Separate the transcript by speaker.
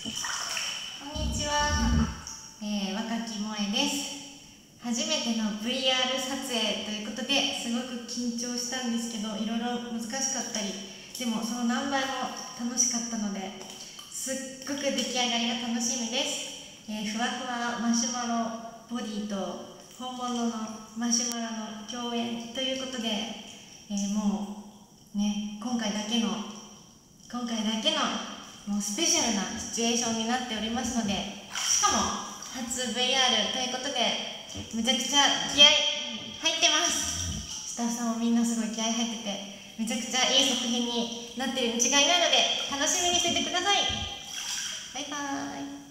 Speaker 1: こんにちは、若き萌です。初めての VR 撮影ということですごく緊張したんですけど、いろいろ難しかったり、でもその何倍も楽しかったので、すっごく出来上がりが楽しみです。ふわふわマシュマロボディと本物のマシュマロの共演ということで、もうね、今回だけのもうスペシャルなシチュエーションになっておりますので、しかも初 VR ということでめちゃくちゃ気合入ってます。スタッフさんもみんなすごい気合入ってて、めちゃくちゃいい作品になってるに違いないので楽しみにしててください。バイバーイ。